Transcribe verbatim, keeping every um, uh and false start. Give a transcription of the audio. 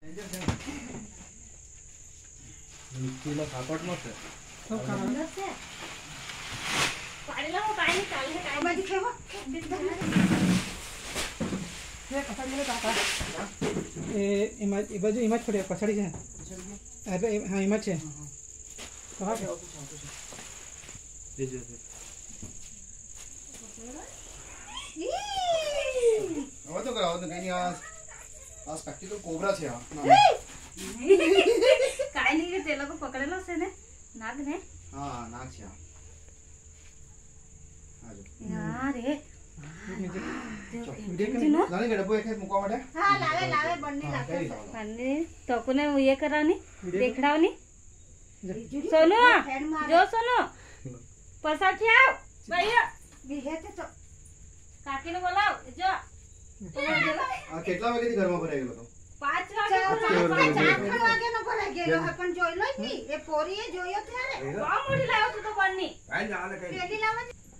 निकीला carpet मत सब खाना से पाडीला हो काय चाल हे काय माझी ठेव ये पकड़ ले काका ए इमेज ए बाजू इमेज पड़े पछड़ी है अबे हां इमेज है कहां पे ये जो आवाज तो कराओ तो कहीं आज आज प्रैक्टिकल कोबरा छे काय नहीं रे तेला को पकड़ेलो से ने नाग ने हां नाग छे यार रे जाने के डब्बो एक है मुका माटे हां लावे लावे बन्नी लागे बन्नी तो कोने ये करानी देखडावनी सोनू जो सोनू पसाठी आओ भैया बिहेते तो काकी ने बोलाओ जो आ केटला वागे थी घर में भराई गेलो तो पाँच वागे पाँच आठ वागे न भराई गेलो अपन जोइलो की ए पोरी ए जोयो थे रे बा मोडी लायो तो बन्नी काय जाले काय पेडी लावा